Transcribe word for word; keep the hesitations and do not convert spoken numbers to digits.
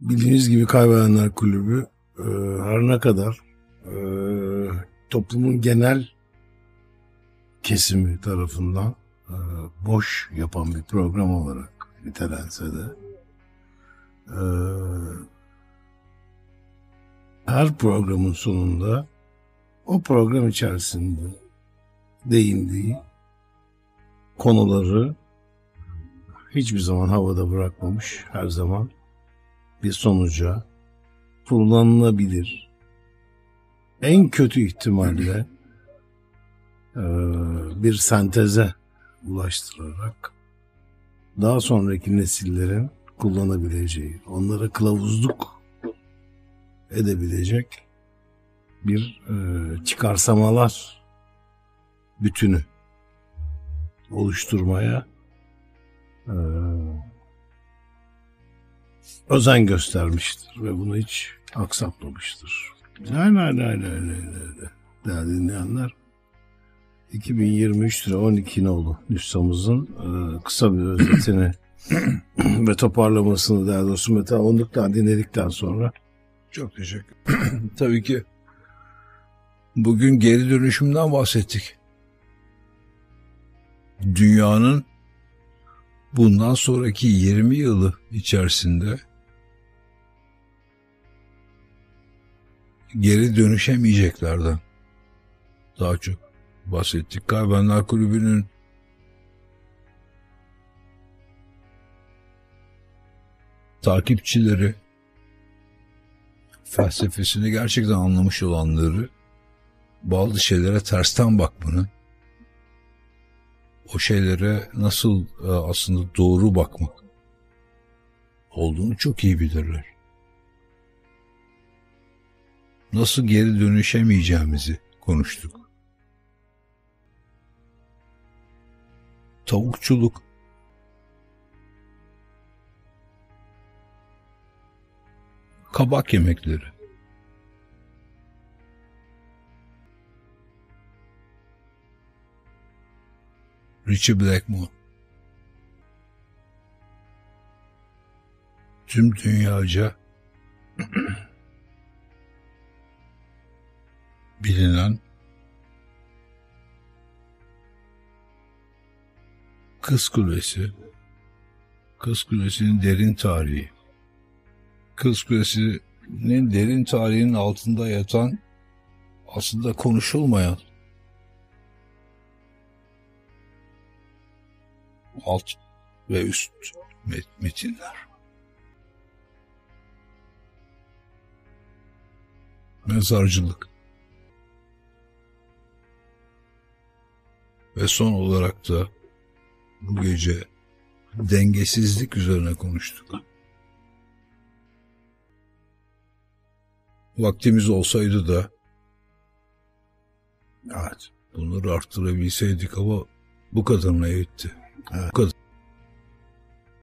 Bildiğiniz gibi Kaybedenler Kulübü e, her ne kadar e, toplumun genel kesimi tarafından e, boş yapan bir program olarak nitelense de e, her programın sonunda o program içerisinde değindiği konuları hiçbir zaman havada bırakmamış, her zaman bir sonuca, kullanılabilir, en kötü ihtimalle e, bir senteze ulaştırarak daha sonraki nesillerin kullanabileceği, onlara kılavuzluk edebilecek bir e, çıkarsamalar bütünü oluşturmaya e, özen göstermiştir ve bunu hiç aksatmamıştır. Aynen aynen aynen aynen. Değerli dinleyenler, iki bin yirmi üç lira on iki nolu nüshamızın e, kısa bir özetini ve toparlamasını değerli dostum Mete Onluk'tan dinledikten sonra çok teşekkür ederim. Tabii ki bugün geri dönüşümden bahsettik. Dünyanın bundan sonraki yirmi yılı içerisinde geri dönüşemeyeceklerden daha çok bahsettik. Kaybedenler Kulübü'nün takipçileri, felsefesini gerçekten anlamış olanları, bazı şeylere tersten bakmanın, o şeylere nasıl aslında doğru bakmak olduğunu çok iyi bilirler. Nasıl geri dönüşemeyeceğimizi konuştuk. Tavukçuluk, kabak yemekleri, Richie Blackmore, tüm dünyaca bilinen Kız Kulesi, Kız Kulesi'nin derin tarihi, Kız Kulesi'nin derin tarihinin altında yatan, aslında konuşulmayan alt ve üst metinler. Mezarcılık. Ve son olarak da bu gece dengesizlik üzerine konuştuk. Vaktimiz olsaydı da evet, bunları arttırabilseydik ama bu kadarına yetti. Evet. Bu kadar.